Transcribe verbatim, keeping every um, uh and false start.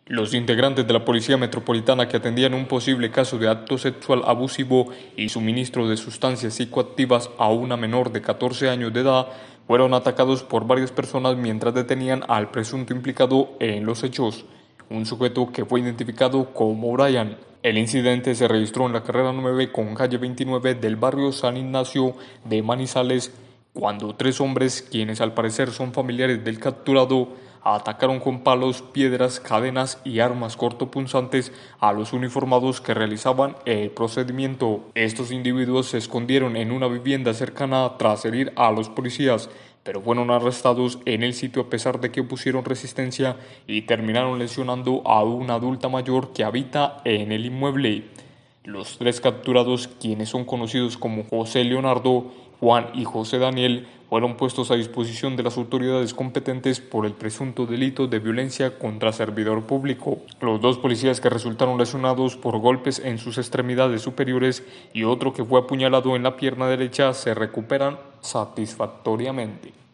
Los integrantes de la Policía Metropolitana que atendían un posible caso de acto sexual abusivo y suministro de sustancias psicoactivas a una menor de catorce años de edad fueron atacados por varias personas mientras detenían al presunto implicado en los hechos, un sujeto que fue identificado como Brian. El incidente se registró en la carrera nueve con calle veintinueve del barrio San Ignacio de Manizales, cuando tres hombres, quienes al parecer son familiares del capturado, atacaron con palos, piedras, cadenas y armas cortopunzantes a los uniformados que realizaban el procedimiento. Estos individuos se escondieron en una vivienda cercana tras herir a los policías, pero fueron arrestados en el sitio a pesar de que opusieron resistencia y terminaron lesionando a una adulta mayor que habita en el inmueble. Los tres capturados, quienes son conocidos como José Leonardo, Juan y José Daniel, fueron puestos a disposición de las autoridades competentes por el presunto delito de violencia contra servidor público. Los dos policías que resultaron lesionados por golpes en sus extremidades superiores y otro que fue apuñalado en la pierna derecha se recuperan satisfactoriamente.